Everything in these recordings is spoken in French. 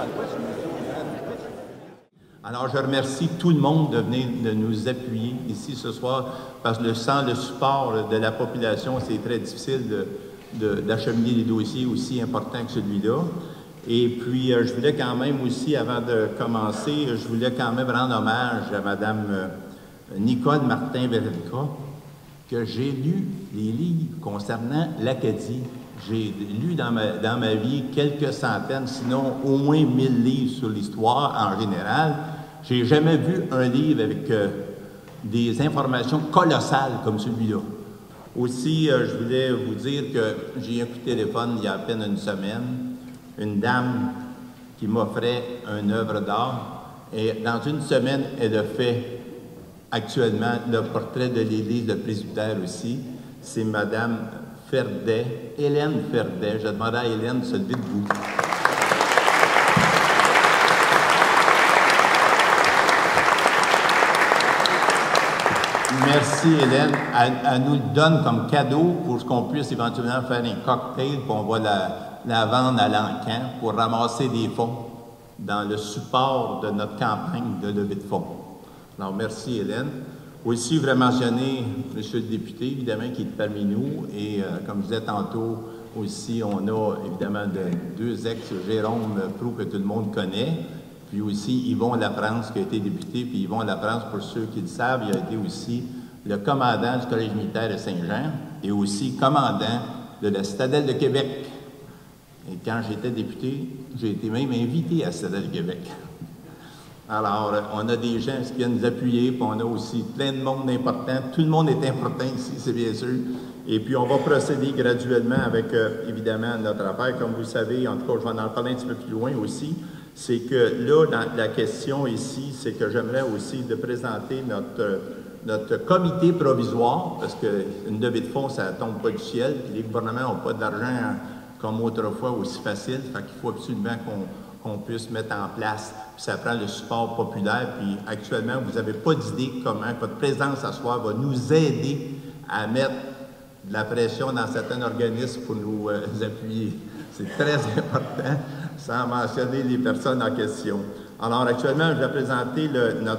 Alors, je remercie tout le monde de venir de nous appuyer ici ce soir, parce que sans le support de la population, c'est très difficile d'acheminer des dossiers aussi importants que celui-là. Et puis, je voulais quand même aussi, avant de commencer, je voulais quand même rendre hommage à Mme Nicole Martin-Verelica, que j'ai lu les livres concernant l'Acadie. J'ai lu dans ma vie quelques centaines, sinon au moins 1000 livres sur l'histoire en général. J'ai jamais vu un livre avec des informations colossales comme celui-là. Aussi, je voulais vous dire que j'ai eu un coup de téléphone il y a à peine une semaine, une dame qui m'offrait une œuvre d'art. Et dans une semaine, elle a fait actuellement le portrait de l'Église de Presbytère aussi. C'est Mme Ferdet, Hélène Ferdet. Je demandais à Hélène de se lever debout. Merci Hélène. Elle nous le donne comme cadeau pour qu'on puisse éventuellement faire un cocktail, puis on va la vendre à l'encan pour ramasser des fonds dans le support de notre campagne de levée de fonds. Alors merci Hélène. Aussi, je voudrais mentionner M. le député, évidemment, qui est parmi nous. Et comme je disais tantôt, aussi, on a évidemment deux ex, Jérôme Proulx, que tout le monde connaît. Puis aussi, Yvon Lafrance, qui a été député. Puis Yvon Lafrance, pour ceux qui le savent, il a été aussi le commandant du Collège militaire de Saint-Jean et aussi commandant de la Citadelle de Québec. Et quand j'étais député, j'ai été même invité à la Citadelle de Québec. Alors, on a des gens qui viennent nous appuyer, puis on a aussi plein de monde important. Tout le monde est important ici, c'est bien sûr. Et puis, on va procéder graduellement avec, évidemment, notre affaire. Comme vous le savez, en tout cas, je vais en parler un petit peu plus loin aussi, c'est que là, dans la question ici, c'est que j'aimerais aussi de présenter notre comité provisoire, parce qu'une levée de fonds, ça ne tombe pas du ciel, puis les gouvernements n'ont pas d'argent comme autrefois aussi facile, fait qu'il faut absolument qu'on puisse mettre en place. Puis ça prend le support populaire. Puis actuellement, vous n'avez pas d'idée comment votre présence à soir va nous aider à mettre de la pression dans certains organismes pour nous appuyer. C'est très important, sans mentionner les personnes en question. Alors actuellement, je vais présenter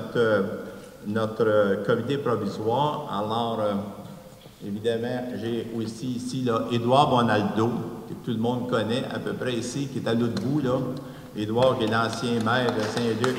notre comité provisoire. Alors, évidemment, j'ai aussi ici là, Édouard Bonaldo, que tout le monde connaît à peu près ici, qui est à l'autre bout, là. Édouard, qui est l'ancien maire de Saint-Luc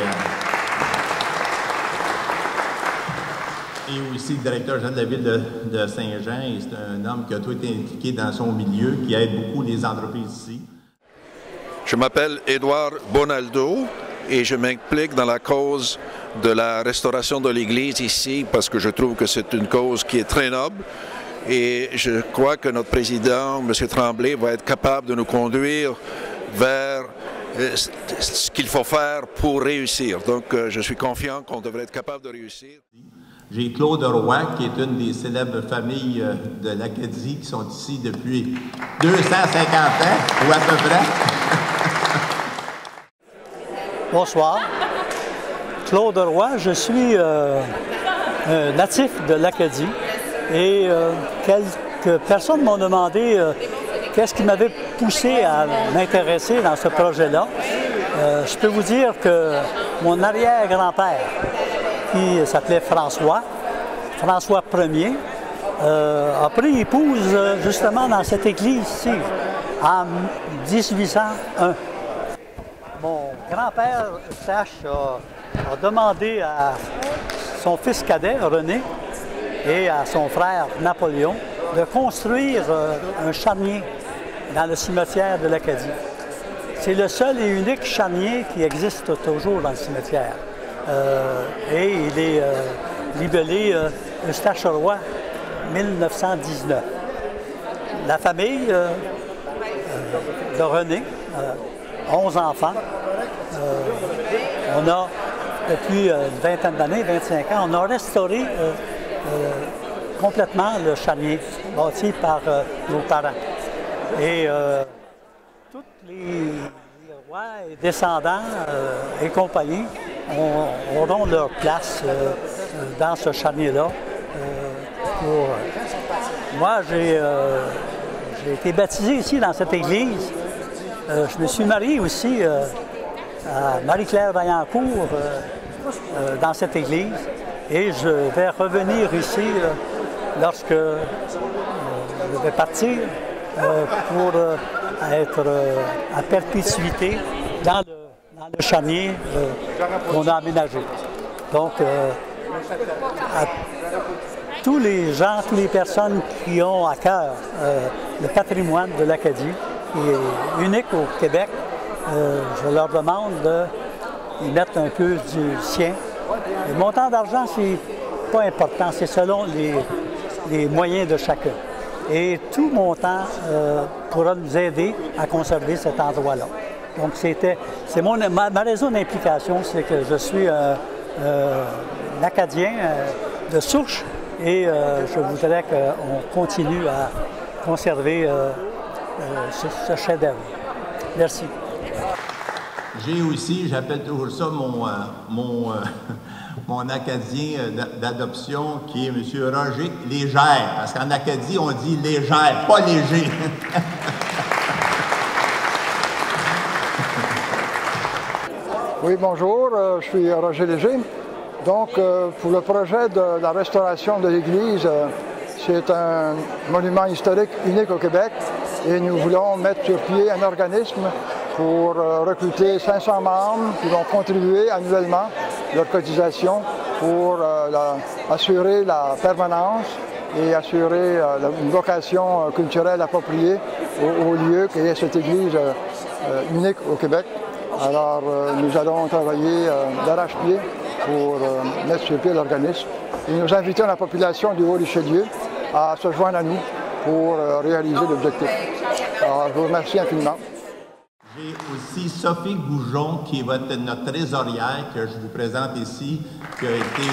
et aussi le directeur général de la ville de Saint-Jean. Et c'est un homme qui a tout été impliqué dans son milieu, qui aide beaucoup les entreprises ici. Je m'appelle Édouard Bonaldo et je m'implique dans la cause de la restauration de l'Église ici parce que je trouve que c'est une cause qui est très noble. Et je crois que notre président, M. Tremblay, va être capable de nous conduire vers ce qu'il faut faire pour réussir. Donc, je suis confiant qu'on devrait être capable de réussir. J'ai Claude Roy, qui est une des célèbres familles de l'Acadie, qui sont ici depuis 250 ans, ou à peu près. Bonsoir. Claude Roy, je suis natif de l'Acadie et quelques personnes m'ont demandé qu'est-ce qui m'avait poussé à m'intéresser dans ce projet-là. Je peux vous dire que mon arrière-grand-père, qui s'appelait François Ier, a pris épouse justement dans cette église-ci, en 1801. Mon grand-père Sache a demandé à son fils cadet, René, et à son frère Napoléon, de construire un charnier dans le cimetière de l'Acadie. C'est le seul et unique charnier qui existe toujours dans le cimetière. Et il est libellé Eustache Roy, 1919. La famille de René, 11 enfants. On a, depuis une vingtaine d'années, 25 ans, on a restauré complètement le charnier bâti par nos parents. Et tous les rois et descendants et compagnie auront leur place dans ce charnier-là. Moi, j'ai été baptisé ici dans cette église. Je me suis marié aussi à Marie-Claire Vaillancourt dans cette église et je vais revenir ici lorsque je vais partir pour être à perpétuité dans le charnier qu'on a aménagé. Donc, à tous les gens, toutes les personnes qui ont à cœur le patrimoine de l'Acadie, qui est unique au Québec, je leur demande d'y mettre un peu du sien. Le montant d'argent, c'est pas important, c'est selon les moyens de chacun. Et tout montant pourra nous aider à conserver cet endroit-là. Donc, c'est ma raison d'implication, c'est que je suis un Acadien de souche et je voudrais qu'on continue à conserver ce chef-d'œuvre. Merci. J'ai aussi, j'appelle toujours ça mon Acadien d'adoption, qui est M. Roger Légère. Parce qu'en Acadie, on dit légère, pas léger. Oui, bonjour, je suis Roger Léger. Donc, pour le projet de la restauration de l'église, c'est un monument historique unique au Québec et nous voulons mettre sur pied un organisme pour recruter 500 membres qui vont contribuer annuellement leur cotisation pour assurer la permanence et assurer une vocation culturelle appropriée au lieu qu'est cette église unique au Québec. Alors, nous allons travailler d'arrache-pied pour mettre sur pied l'organisme et nous invitons la population du Haut-Richelieu à se joindre à nous pour réaliser l'objectif. Alors, je vous remercie infiniment. J'ai aussi Sophie Goujon, qui est notre trésorière, que je vous présente ici, qui a été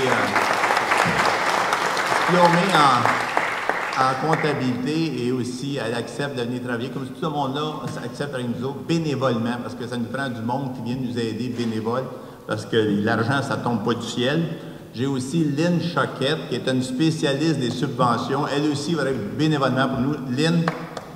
diplômée en comptabilité et aussi elle accepte de venir travailler, comme tout le monde-là accepte avec nous autres bénévolement, parce que ça nous prend du monde qui vient nous aider bénévole, parce que l'argent, ça ne tombe pas du ciel. J'ai aussi Lynn Choquette, qui est une spécialiste des subventions. Elle aussi va être bénévolement pour nous. Lynn.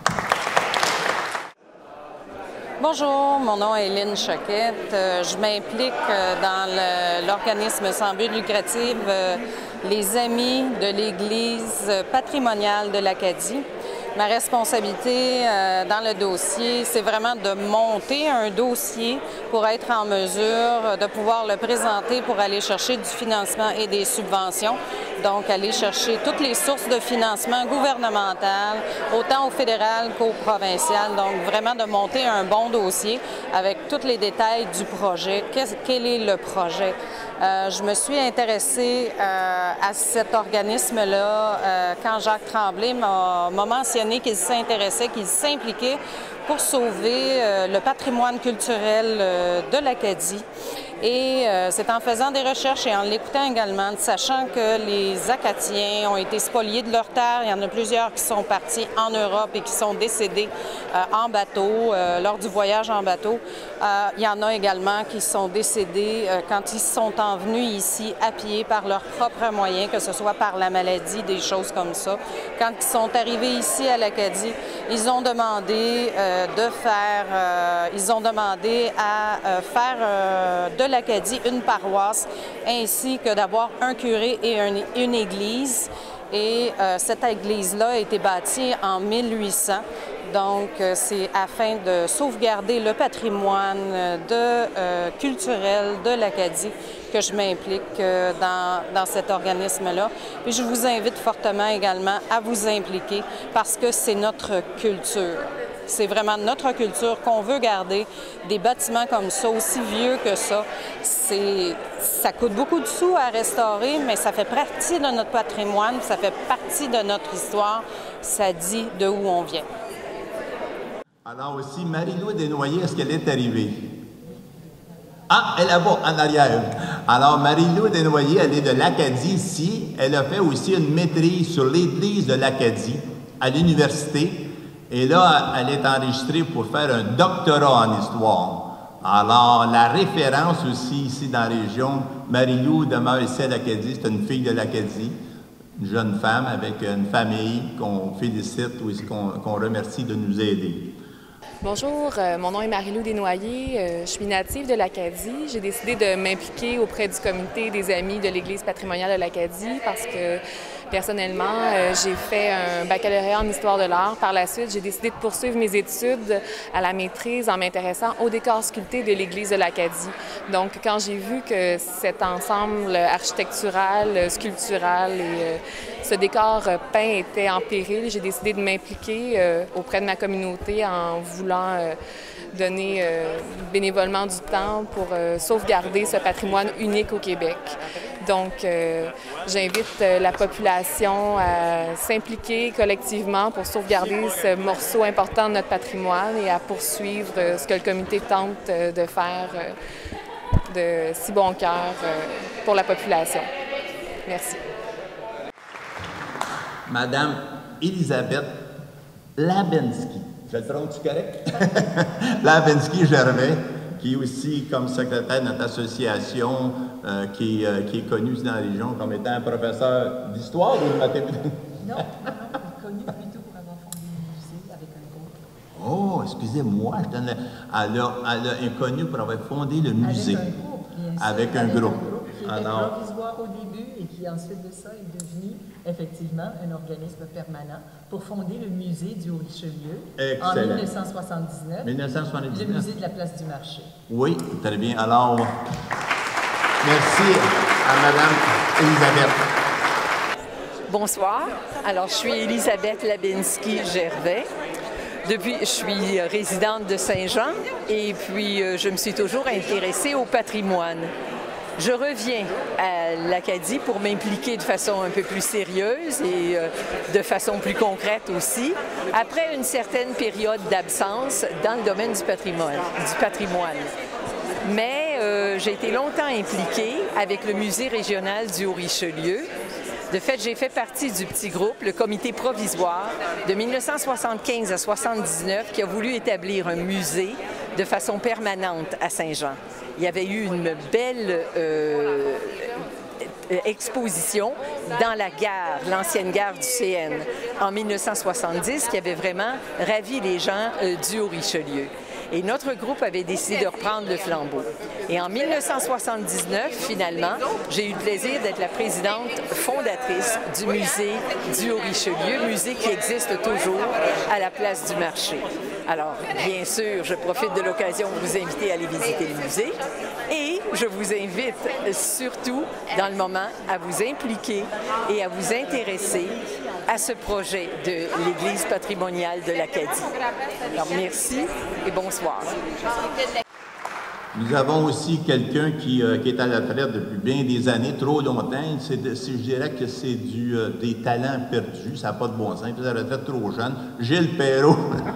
Bonjour, mon nom est Lynn Choquette. Je m'implique dans l'organisme sans but lucratif Les Amis de l'Église patrimoniale de l'Acadie. Ma responsabilité dans le dossier, c'est vraiment de monter un dossier pour être en mesure de pouvoir le présenter pour aller chercher du financement et des subventions. Donc, aller chercher toutes les sources de financement gouvernemental, autant au fédéral qu'au provincial. Donc, vraiment de monter un bon dossier avec tous les détails du projet. Quel est le projet? Je me suis intéressée à cet organisme-là quand Jacques Tremblay m'a mentionné qu'il s'intéressait, qu'il s'impliquait pour sauver le patrimoine culturel de l'Acadie. Et c'est en faisant des recherches et en l'écoutant également, sachant que les Acadiens ont été spoliés de leurs terres. Il y en a plusieurs qui sont partis en Europe et qui sont décédés en bateau, lors du voyage en bateau. Il y en a également qui sont décédés quand ils sont venus ici à pied par leurs propres moyens, que ce soit par la maladie, des choses comme ça. Quand ils sont arrivés ici à l'Acadie, ils ont demandé à faire de l'Acadie une paroisse, ainsi que d'avoir un curé et une église. Et cette église-là a été bâtie en 1800. Donc, c'est afin de sauvegarder le patrimoine culturel de l'Acadie que je m'implique dans cet organisme-là. Puis je vous invite fortement également à vous impliquer parce que c'est notre culture. C'est vraiment notre culture qu'on veut garder. Des bâtiments comme ça, aussi vieux que ça, ça coûte beaucoup de sous à restaurer, mais ça fait partie de notre patrimoine, ça fait partie de notre histoire. Ça dit de où on vient. Alors aussi, Marie-Lou Desnoyers, est-ce qu'elle est arrivée? Ah, elle est là-bas, en arrière. Alors, Marie-Lou Desnoyers, elle est de l'Acadie ici. Elle a fait aussi une maîtrise sur l'Église de l'Acadie à l'université. Et là, elle est enregistrée pour faire un doctorat en histoire. Alors, la référence aussi ici dans la région, Marie-Lou demeure ici à l'Acadie, c'est une fille de l'Acadie, une jeune femme avec une famille qu'on félicite ou qu'on remercie de nous aider. Bonjour, mon nom est Marie-Lou Desnoyers. Je suis native de l'Acadie. J'ai décidé de m'impliquer auprès du comité des amis de l'Église patrimoniale de l'Acadie parce que, personnellement, j'ai fait un baccalauréat en histoire de l'art. Par la suite, j'ai décidé de poursuivre mes études à la maîtrise en m'intéressant au décor sculpté de l'Église de l'Acadie. Donc, quand j'ai vu que cet ensemble architectural, sculptural et ce décor peint était en péril, j'ai décidé de m'impliquer auprès de ma communauté en voulant donner bénévolement du temps pour sauvegarder ce patrimoine unique au Québec. Donc, j'invite la population à s'impliquer collectivement pour sauvegarder ce morceau important de notre patrimoine et à poursuivre ce que le comité tente de faire de si bon cœur pour la population. Merci. Madame Elisabeth Labensky. Je le prononce correct? Labensky-Gervais, qui est aussi comme secrétaire de notre association, qui est connue dans la région comme étant un professeur d'histoire ou de mathématiques? Non, connu plutôt pour avoir fondé le musée avec un groupe. Oh, excusez-moi, je donne elle a connu pour avoir fondé le musée. Avec un groupe, bien sûr. Avec un groupe. Qui était provisoire au début et qui ensuite de ça est devenu effectivement un organisme permanent pour fonder le musée du Haut-Richelieu en 1979. 1979. Le musée de la place du marché. Oui, très bien. Alors, merci à Madame Elisabeth. Bonsoir. Alors, je suis Elisabeth Labensky-Gervais. Je suis résidente de Saint-Jean et puis je me suis toujours intéressée au patrimoine. Je reviens à l'Acadie pour m'impliquer de façon un peu plus sérieuse et de façon plus concrète aussi, après une certaine période d'absence dans le domaine du patrimoine. Mais j'ai été longtemps impliquée avec le Musée régional du Haut-Richelieu. De fait, j'ai fait partie du petit groupe, le comité provisoire, de 1975 à 1979, qui a voulu établir un musée de façon permanente à Saint-Jean. Il y avait eu une belle exposition dans la gare, l'ancienne gare du CN, en 1970, qui avait vraiment ravi les gens du Haut-Richelieu. Et notre groupe avait décidé de reprendre le flambeau. Et en 1979, finalement, j'ai eu le plaisir d'être la présidente fondatrice du musée du Haut-Richelieu, musée qui existe toujours à la place du marché. Alors, bien sûr, je profite de l'occasion pour vous inviter à aller visiter le musée et je vous invite surtout, dans le moment, à vous impliquer et à vous intéresser à ce projet de l'Église patrimoniale de l'Acadie. Alors, merci et bonsoir. Nous avons aussi quelqu'un qui est à la retraite depuis bien des années, trop longtemps. Je dirais que c'est des talents perdus, ça n'a pas de bon sens. Il est à la retraite trop jeune. Gilles Perrault.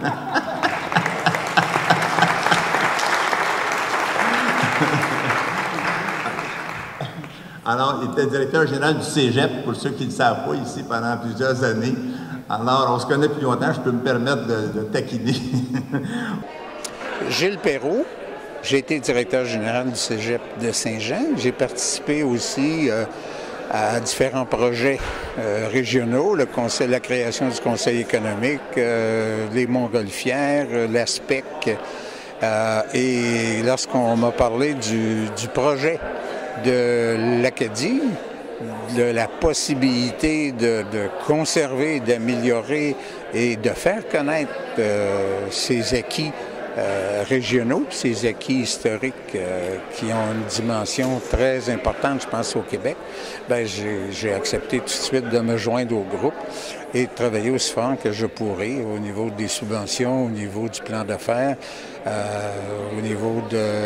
Alors, il était directeur général du Cégep, pour ceux qui ne le savent pas, ici pendant plusieurs années. Alors, on se connaît depuis longtemps, je peux me permettre de taquiner. Gilles Perrault. J'ai été directeur général du Cégep de Saint-Jean. J'ai participé aussi à différents projets régionaux, la création du Conseil économique, les Montgolfières, l'ASPEC. Et lorsqu'on m'a parlé du projet de l'Acadie, de la possibilité de conserver, d'améliorer et de faire connaître ces acquis régionaux, ces acquis historiques qui ont une dimension très importante, je pense, au Québec, bien, j'ai accepté tout de suite de me joindre au groupe et de travailler aussi fort que je pourrais au niveau des subventions, au niveau du plan d'affaires, au niveau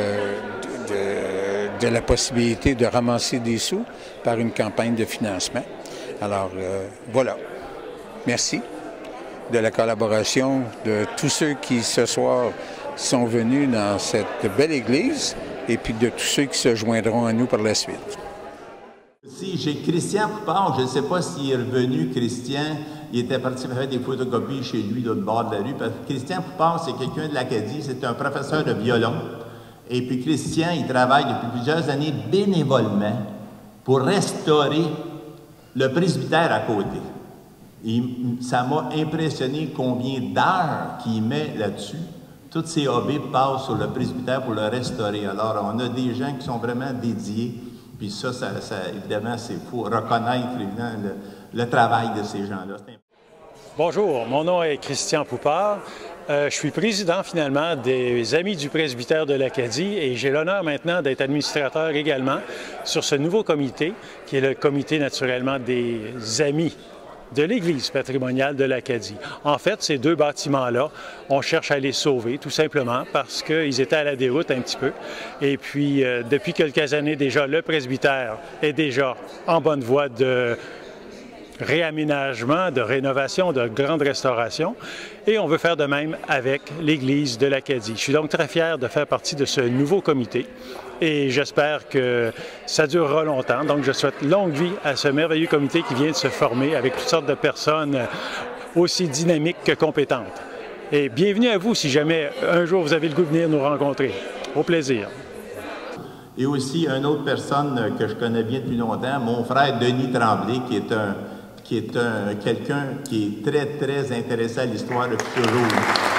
de la possibilité de ramasser des sous par une campagne de financement. Alors, voilà. Merci de la collaboration de tous ceux qui, ce soir, sont venus dans cette belle église et puis de tous ceux qui se joindront à nous par la suite. Si j'ai Christian Poupard, je ne sais pas s'il est revenu, Christian, il était parti faire des photocopies chez lui, de l'autre bord de la rue, parce que Christian Poupard, c'est quelqu'un de l'Acadie, c'est un professeur de violon. Et puis Christian, il travaille depuis plusieurs années bénévolement pour restaurer le presbytère à côté. Et ça m'a impressionné combien d'heures qu'il met là-dessus tous ces hobbies passent sur le presbytère pour le restaurer. Alors, on a des gens qui sont vraiment dédiés, puis ça évidemment, il faut reconnaître évidemment, le travail de ces gens-là. Bonjour, mon nom est Christian Poupard. Je suis président finalement des Amis du presbytère de l'Acadie et j'ai l'honneur maintenant d'être administrateur également sur ce nouveau comité qui est le comité naturellement des Amis de l'Église patrimoniale de l'Acadie. En fait, ces deux bâtiments-là, on cherche à les sauver tout simplement parce qu'ils étaient à la déroute un petit peu. Et puis, depuis quelques années déjà, le presbytère est déjà en bonne voie de réaménagement, de rénovation, de grande restauration. Et on veut faire de même avec l'Église de l'Acadie. Je suis donc très fier de faire partie de ce nouveau comité et j'espère que ça durera longtemps. Donc, je souhaite longue vie à ce merveilleux comité qui vient de se former avec toutes sortes de personnes aussi dynamiques que compétentes. Et bienvenue à vous si jamais un jour vous avez le goût de venir nous rencontrer. Au plaisir. Et aussi, une autre personne que je connais bien depuis longtemps, mon frère Denis Tremblay, qui est quelqu'un qui est très, très intéressé à l'histoire depuis toujours.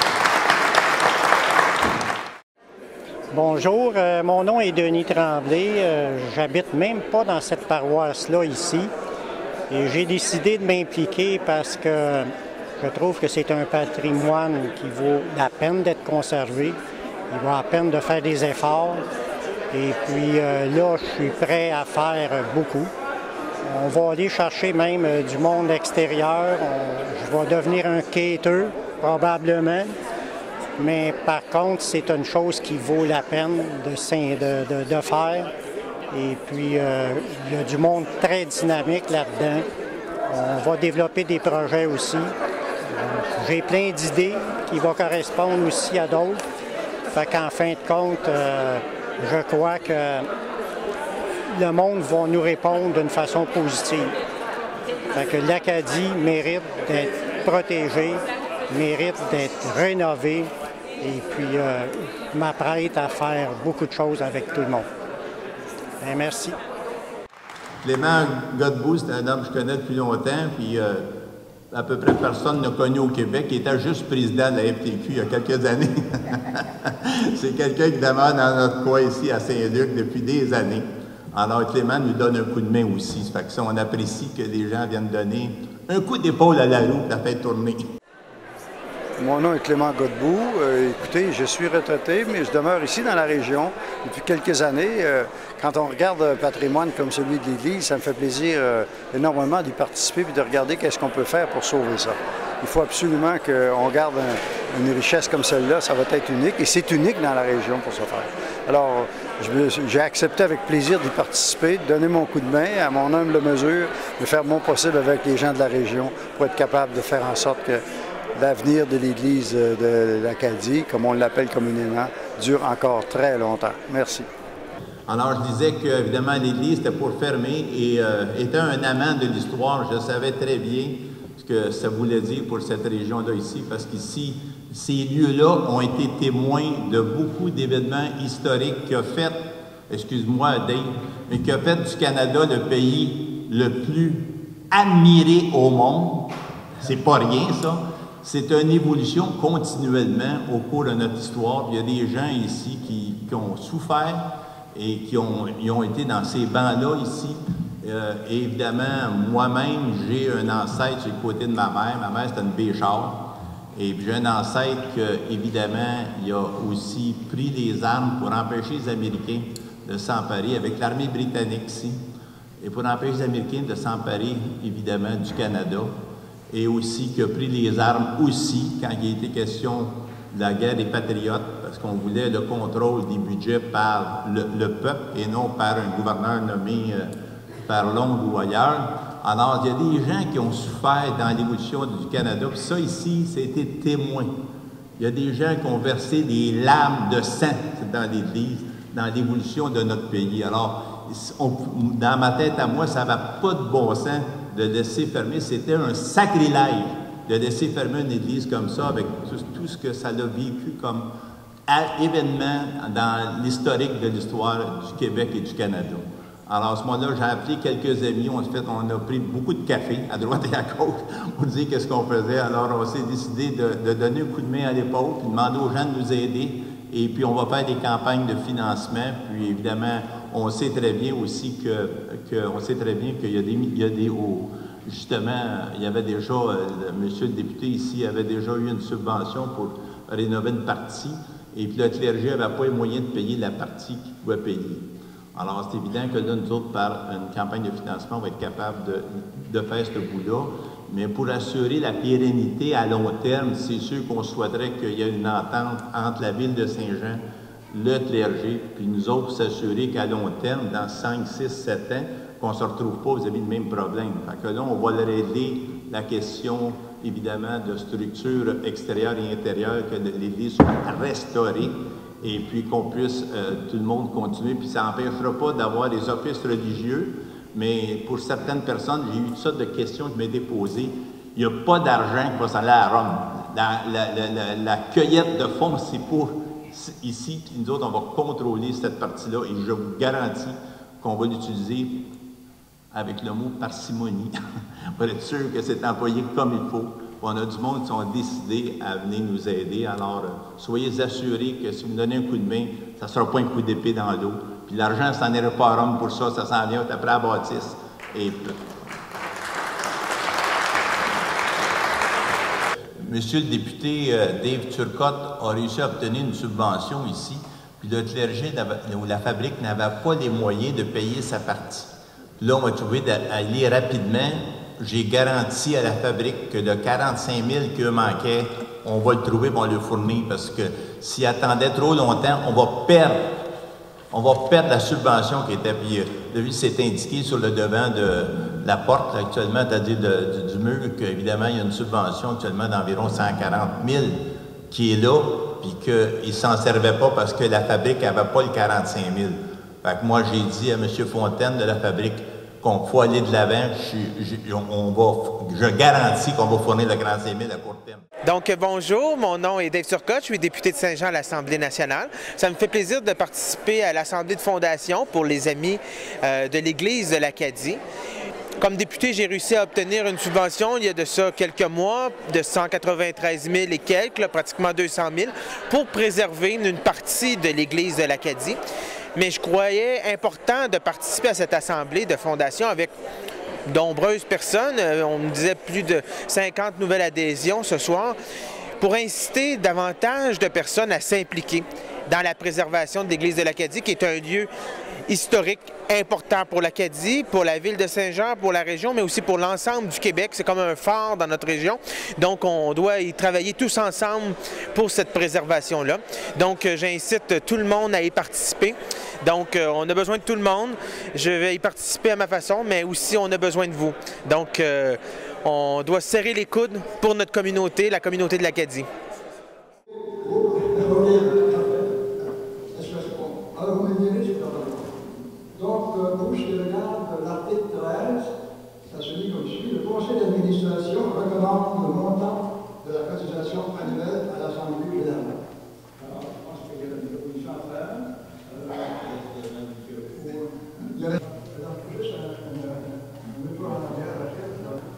Bonjour, mon nom est Denis Tremblay. J'habite même pas dans cette paroisse-là ici. Et j'ai décidé de m'impliquer parce que je trouve que c'est un patrimoine qui vaut la peine d'être conservé. Il vaut la peine de faire des efforts. Et puis là, je suis prêt à faire beaucoup. On va aller chercher même du monde extérieur. Je vais devenir un caterer, probablement. Mais par contre, c'est une chose qui vaut la peine de faire. Et puis, il y a du monde très dynamique là-dedans. On va développer des projets aussi. J'ai plein d'idées qui vont correspondre aussi à d'autres. Fait qu'en fin de compte, je crois que le monde va nous répondre d'une façon positive. Fait que l'Acadie mérite d'être protégée, mérite d'être rénovée, et puis je m'apprête à faire beaucoup de choses avec tout le monde. Bien, merci. Clément Godbout, c'est un homme que je connais depuis longtemps, puis à peu près personne n'a connu au Québec. Il était juste président de la FTQ il y a quelques années. C'est quelqu'un qui demeure dans notre coin ici à Saint-Luc depuis des années. Alors, Clément nous donne un coup de main aussi. Ça fait que ça, on apprécie que les gens viennent donner un coup d'épaule à la roue pour la faire tourner. Mon nom est Clément Godbout. Écoutez, je suis retraité, mais je demeure ici dans la région depuis quelques années. Quand on regarde un patrimoine comme celui de l'Église, ça me fait plaisir énormément d'y participer et de regarder qu'est-ce qu'on peut faire pour sauver ça. Il faut absolument qu'on garde une richesse comme celle-là, ça va être unique, et c'est unique dans la région pour ce faire. Alors, j'ai accepté avec plaisir d'y participer, de donner mon coup de main à mon humble mesure, de faire mon possible avec les gens de la région pour être capable de faire en sorte que l'avenir de l'Église de l'Acadie, comme on l'appelle communément, dure encore très longtemps. Merci. Alors, je disais qu'évidemment, l'Église était pour fermer et étant un amant de l'histoire, je savais très bien ce que ça voulait dire pour cette région-là ici, parce qu'ici, ces lieux-là ont été témoins de beaucoup d'événements historiques qui ont fait, excuse-moi Dave, mais qui ont fait du Canada le pays le plus admiré au monde. C'est pas rien, ça. C'est une évolution continuellement au cours de notre histoire. Il y a des gens ici qui ont souffert et qui ont été dans ces bancs-là ici. Et évidemment, moi-même, j'ai un ancêtre sur le côté de ma mère. Ma mère, c'était une Béchard. Et puis j'ai un ancêtre qui, évidemment, il a aussi pris les armes pour empêcher les Américains de s'emparer avec l'armée britannique ici. Et pour empêcher les Américains de s'emparer, évidemment, du Canada. Et aussi qui a pris les armes aussi quand il était question de la guerre des patriotes, parce qu'on voulait le contrôle des budgets par le peuple et non par un gouverneur nommé par Londres ou ailleurs. Alors, il y a des gens qui ont souffert dans l'évolution du Canada, puis ça ici, c'était témoin. Il y a des gens qui ont versé des larmes de sang dans l'Église, dans l'évolution de notre pays. Alors, dans ma tête à moi, ça n'avait pas de bon sens de laisser fermer. C'était un sacrilège de laisser fermer une église comme ça avec tout ce que ça a vécu comme événement dans l'historique de l'histoire du Québec et du Canada. Alors, à ce moment-là, j'ai appelé quelques amis. On a pris beaucoup de café à droite et à gauche pour dire qu'est-ce qu'on faisait. Alors, on s'est décidé de donner un coup de main à l'épaule, puis demander aux gens de nous aider. Et puis, on va faire des campagnes de financement. Puis, évidemment, on sait très bien aussi qu'il y a des justement, il y avait déjà, monsieur le député ici avait déjà eu une subvention pour rénover une partie. Et puis, le clergé n'avait pas les moyens de payer la partie qu'il pouvait payer. Alors, c'est évident que là, nous autres, par une campagne de financement, on va être capable de faire ce bout-là. Mais pour assurer la pérennité à long terme, c'est sûr qu'on souhaiterait qu'il y ait une entente entre la Ville de Saint-Jean, le clergé, puis nous autres, s'assurer qu'à long terme, dans 5, 6, 7 ans, qu'on ne se retrouve pas vis-à-vis le même problème. Fait que là, on va régler la question, évidemment, de structure extérieure et intérieure, que l'Église soit restaurée, et puis qu'on puisse tout le monde continuer. Puis ça n'empêchera pas d'avoir des offices religieux, mais pour certaines personnes, j'ai eu toutes sortes de questions qui m'étaient posées. Il n'y a pas d'argent qui va s'en aller à Rome. La cueillette de fonds, c'est pour ici, puis nous autres, on va contrôler cette partie-là, et je vous garantis qu'on va l'utiliser avec le mot parcimonie, pour être sûr que c'est employé comme il faut. On a du monde qui sont décidés à venir nous aider. Alors, soyez assurés que si vous me donnez un coup de main, ça ne sera pas un coup d'épée dans l'eau. Puis l'argent, ça n'en ira pas à Rome pour ça s'en vient après la bâtisse. Et Monsieur le député Dave Turcotte a réussi à obtenir une subvention ici, puis le clergé ou la fabrique n'avait pas les moyens de payer sa partie. Là, on va trouver d'aller rapidement. J'ai garanti à la fabrique que le 45 000 qui manquait, on va le trouver et on va le fournir, parce que s'il attendait trop longtemps, on va perdre la subvention qui était. Puis, c'est indiqué sur le devant de la porte là, actuellement, c'est-à-dire du mur, qu'évidemment, il y a une subvention actuellement d'environ 140 000 qui est là, puis qu'il ne s'en servait pas parce que la fabrique n'avait pas le 45 000. Fait que moi, j'ai dit à M. Fontaine de la fabrique qu'on faut aller de l'avant. Je garantis qu'on va fournir le 45 000 à court terme. Donc, bonjour, mon nom est Dave Turcotte, je suis député de Saint-Jean à l'Assemblée nationale. Ça me fait plaisir de participer à l'Assemblée de fondation pour les amis de l'Église de l'Acadie. Comme député, j'ai réussi à obtenir une subvention il y a de ça quelques mois, de 193 000 et quelques, là, pratiquement 200 000, pour préserver une partie de l'Église de l'Acadie. Mais je croyais important de participer à cette assemblée de fondation avec de nombreuses personnes. On me disait plus de 50 nouvelles adhésions ce soir, pour inciter davantage de personnes à s'impliquer dans la préservation de l'Église de l'Acadie, qui est un lieu historique important pour l'Acadie, pour la ville de Saint-Jean, pour la région, mais aussi pour l'ensemble du Québec. C'est comme un phare dans notre région. Donc, on doit y travailler tous ensemble pour cette préservation-là. Donc, j'incite tout le monde à y participer. Donc, on a besoin de tout le monde. Je vais y participer à ma façon, mais aussi, on a besoin de vous. Donc, on doit serrer les coudes pour notre communauté, la communauté de l'Acadie. Donc, pour ce qui regarde l'article 13, ça se lit comme suit. Le conseil d'administration recommande le montant de la cotisation annuelle à l'Assemblée générale. Alors, je pense qu'il y a une proposition à faire. Il y a juste un retour en arrière à la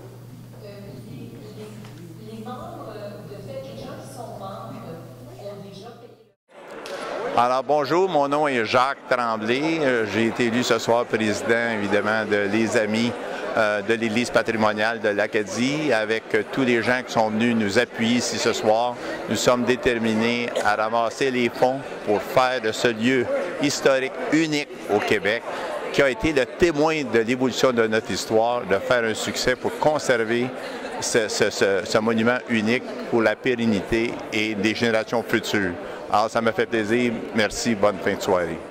les membres, de fait, les gens qui sont membres ont déjà payé. Alors bonjour, mon nom est Jacques Tremblay. J'ai été élu ce soir président, évidemment, de Les Amis de l'Église patrimoniale de l'Acadie. Avec tous les gens qui sont venus nous appuyer ici ce soir, nous sommes déterminés à ramasser les fonds pour faire de ce lieu historique unique au Québec, qui a été le témoin de l'évolution de notre histoire, de faire un succès pour conserver ce monument unique pour la pérennité et des générations futures. Alors, ça me fait plaisir. Merci. Bonne fin de soirée.